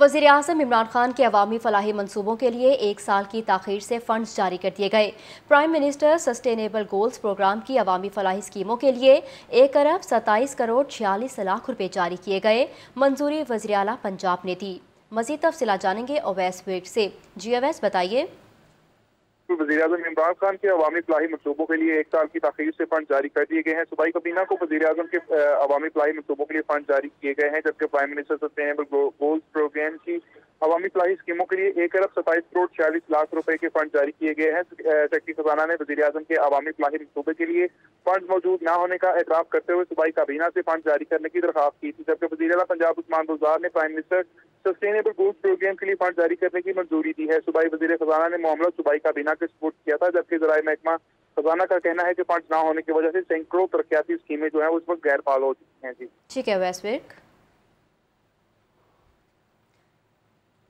वज़ीर-ए-आज़म इमरान खान के अवामी फलाही मंसूबों के लिए 1 साल की ताख़ीर से फ़ंड्स जारी कर दिए गए। Prime minister sustainable goals programme की अवामी फलाही स्कीमों के लिए 1 अरब 27 करोड़ 46 लाख रुपए जारी किए गए। मंजूरी वज़ीर आला पंजाब ने दी। मज़ीद तफ़सीलात जानेंगे अवैस विर्क से। जी अवैस बताइए। वज़ीर-ए-आज़म इमरान खान के अवामी फलाही मनसूबों के लिए 1 साल की ताख़ीर से फंड जारी कर दिए गए हैं। सूबाई काबीना को वज़ीर-ए-आज़म के अवामी फलाही मनसूबों के लिए फंड जारी किए गए हैं, जबकि prime minister sustainable goals programme की अवामी फलाही स्कीमों के लिए 1 अरब 27 करोड़ 46 लाख रुपए के फंड जारी किए गए हैं। सेक्रेटरी खजाना ने वज़ीर-ए-आज़म के अवामी फलाही मनसूबे के लिए फंड मौजूद न होने का एतराफ़ करते हुए सूबाई काबीना से फंड जारी करने की दरख्वास्त की थी, जबकि वज़ीर आला पंजाब उस्मान बुज़दार ने prime minister sustainable goals programme के लिए फंड जारी करने की मंजूरी दी है। सूबाई वज़ीर खजाना ने मामला सूबाई काबीना के सपोर्ट किया था, जबकि ज़राए महकमा खजाना का कहना है कि फंड न होने की वजह से सैकड़ों तरक्याती स्कीमें जो है उस वक्त गैर फाल हो चुकी हैं। जी ठीक है वैस विर्क।